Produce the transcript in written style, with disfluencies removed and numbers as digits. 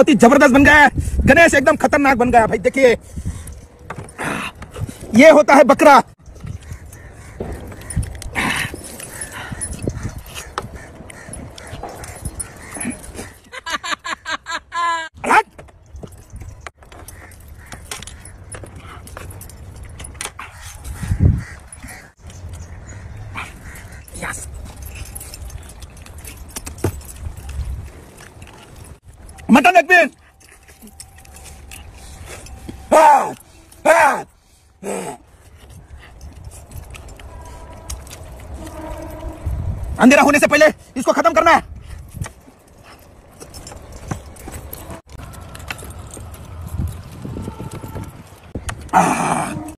बहुत ही जबरदस्त बन गया है। गणेश एकदम खतरनाक बन गया भाई। देखिए ये होता है बकरा। यस मटन एक पीस। अंधेरा होने से पहले इसको खत्म करना है।